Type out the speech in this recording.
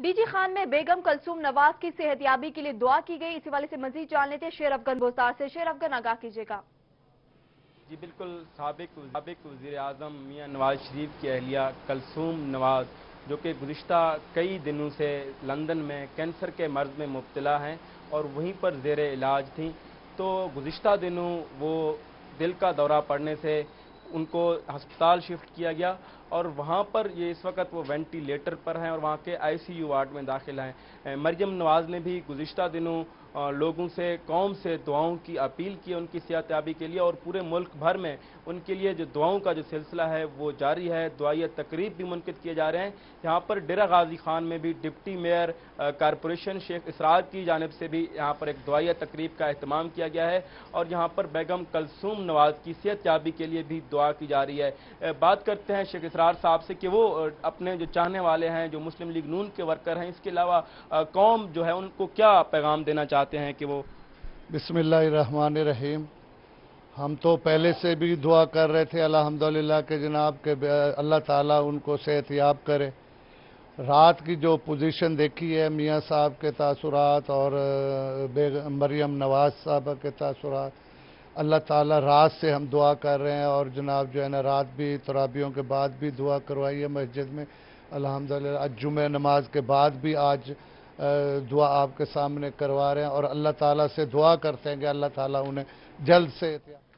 DG Khan में बेगम कलसूम नवाज की सेहतयाबी के लिए दुआ की गई। इसी वाले से मजीद जान लेते हैं शेर अफगन बोस्तार से। शेर अफगन, आगाह कीजिएगा। जी बिल्कुल, साबिक वज़ीर आज़म मियां नवाज शरीफ की अहलिया कलसूम नवाज, जो कि गुज़िश्ता कई दिनों से लंदन में कैंसर के मर्ज़ में मुब्तला हैं और वहीं पर ज़ेर इलाज थीं, तो गुज़िश्ता दिनों वो दिल का दौरा पड़ने से उनको हस्पताल शिफ्ट किया गया और वहाँ पर ये इस वक्त वो वेंटिलेटर पर हैं और वहाँ के आईसीयू वार्ड में दाखिल हैं। मरियम नवाज ने भी गुज़िश्ता दिनों लोगों से, कौम से दुआओं की अपील की उनकी सेहतयाबी के लिए, और पूरे मुल्क भर में उनके लिए जो दुआओं का जो सिलसिला है वो जारी है। दुआई तकरीब भी मुनक़िद किए जा रहे हैं। यहाँ पर डेरा गाजी खान में भी deputy mayor corporation Sheikh Israr की जानिब से भी यहाँ पर एक दुआई तकरीब का अहतमाम किया गया है और यहाँ पर बेगम कलसूम नवाज की सेहतयाबी के लिए भी दुआ की जा रही है। बात करते हैं शेख इसरार साहब से कि वो अपने जो चाहने वाले हैं, जो मुस्लिम लीग नून के वर्कर हैं, इसके अलावा कौम जो है उनको क्या पैगाम देना चाहते हैं कि वो। बिस्मिल्लाहिर्रहमानिर्रहीम। हम तो पहले से भी दुआ कर रहे थे अल्हम्दुलिल्लाह के जनाब के अल्लाह ताला उनको सेहतयाब करे। रात की जो पोजीशन देखी है मियाँ साहब के तासुरात और मरियम नवाज साहब के तासुरात, अल्लाह ताला रात से हम दुआ कर रहे हैं और जनाब जो है ना रात भी तराबियों के बाद भी दुआ करवाई है मस्जिद में अल्हम्दुलिल्लाह। जुमे नमाज के बाद भी आज दुआ आपके सामने करवा रहे हैं और अल्लाह ताला से दुआ करते हैं कि अल्लाह ताला उन्हें जल्द से